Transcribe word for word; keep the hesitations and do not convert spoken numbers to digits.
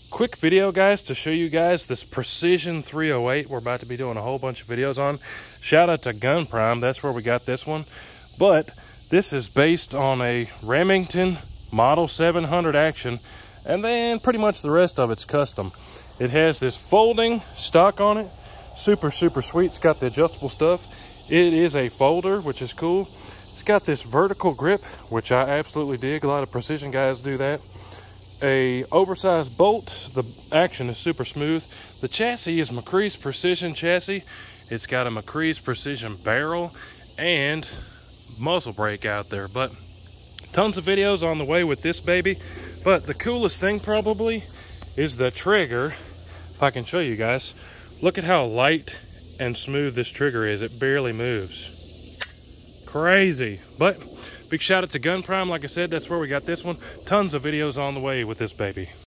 quick video, guys, to show you guys this Precision three oh eight we're about to be doing a whole bunch of videos on. Shout out to Gun Prime, that's where we got this one. But this is based on a Remington Model seven hundred Action, and then pretty much the rest of it's custom. It has this folding stock on it, super super sweet. It's got the adjustable stuff. It is a folder, which is cool. It's got this vertical grip, which I absolutely dig. A lot of Precision guys do that. A oversized bolt. The action is super smooth. The chassis is McCree's Precision chassis. It's got a McCree's Precision barrel and muzzle brake out there. But tons of videos on the way with this baby. But the coolest thing probably is the trigger. If I can show you guys, look at how light and smooth this trigger is. It barely moves. Crazy. But big shout out to Gun Prime. Like I said, that's where we got this one. Tons of videos on the way with this baby.